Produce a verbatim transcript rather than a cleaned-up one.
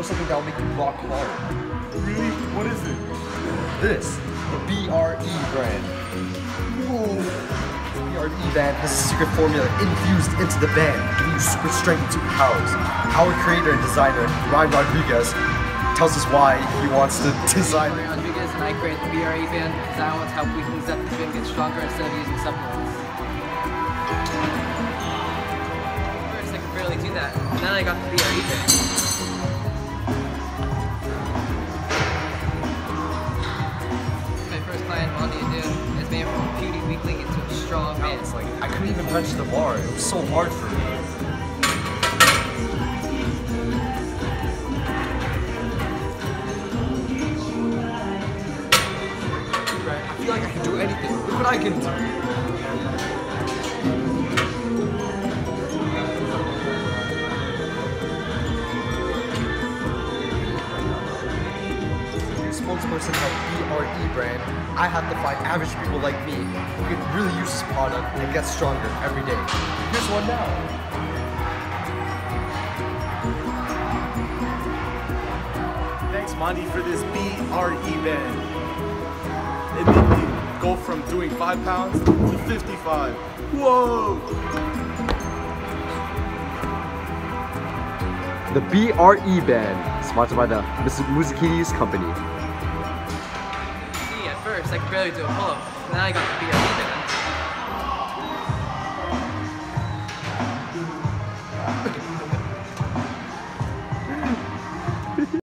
know something that will make you rock hard? Really? What is it? This, the B R E brand. Whoa. The B R E band has a secret formula infused into the band, giving you super strength and superpowers. Our creator and designer, Ryan Rodriguez, tells us why he wants to design it. Ryan Rodriguez and I created the B R E band because I want to help weaklings up the gym get stronger instead of using supplements. First, I could barely do that. And then I got the B R E band. My first client, Monty Adu, is made from a puny weakling into a strong man. It's like, I couldn't even punch the bar. It was so hard for me. I feel like I can do anything. Look what I can do. Spokesperson of B R E brand, I have to find average people like me who can really use this product and get stronger every day. Here's one now. Thanks, Monty, for this B R E band. It made me go from doing five pounds to fifty-five. Whoa! The B R E band, sponsored by the Musikidis company. See, at first I could barely do a pull-up, and then I got the B R E band.